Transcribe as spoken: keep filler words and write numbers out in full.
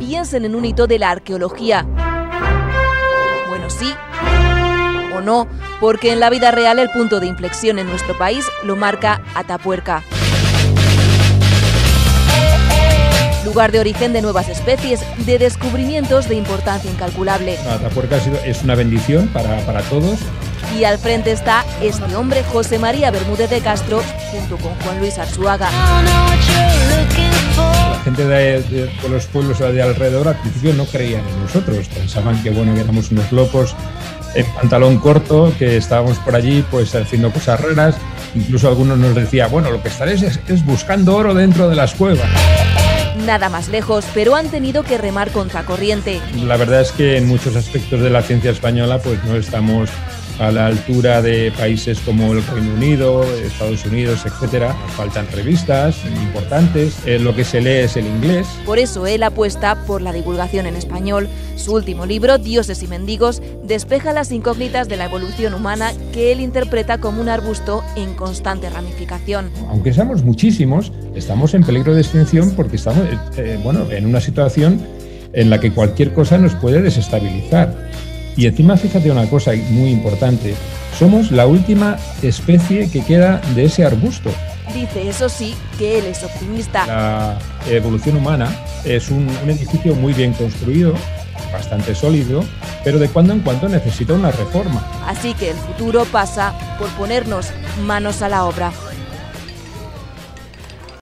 piensen en un hito de la arqueología. Bueno, sí o no, porque en la vida real el punto de inflexión en nuestro país lo marca Atapuerca. Lugar de origen de nuevas especies, de descubrimientos de importancia incalculable. Atapuerca es una bendición para, para todos. Y al frente está este hombre, José María Bermúdez de Castro, junto con Juan Luis Arzuaga. La gente de, de, de los pueblos de alrededor al principio no creían en nosotros, pensaban que, bueno, que éramos unos locos en pantalón corto, que estábamos por allí pues haciendo cosas raras. Incluso algunos nos decían, bueno, lo que estaréis es, es buscando oro dentro de las cuevas. Nada más lejos, pero han tenido que remar contracorriente. La verdad es que en muchos aspectos de la ciencia española pues no estamos a la altura de países como el Reino Unido, Estados Unidos, etcétera. Nos faltan revistas importantes, eh, lo que se lee es el inglés. Por eso él apuesta por la divulgación en español. Su último libro, Dioses y mendigos, despeja las incógnitas de la evolución humana que él interpreta como un arbusto en constante ramificación. Aunque seamos muchísimos, estamos en peligro de extinción porque estamos eh, bueno, en una situación en la que cualquier cosa nos puede desestabilizar. Y encima, fíjate una cosa muy importante, somos la última especie que queda de ese arbusto. Dice, eso sí, que él es optimista. La evolución humana es un, un edificio muy bien construido, bastante sólido, pero de cuando en cuando necesita una reforma. Así que el futuro pasa por ponernos manos a la obra.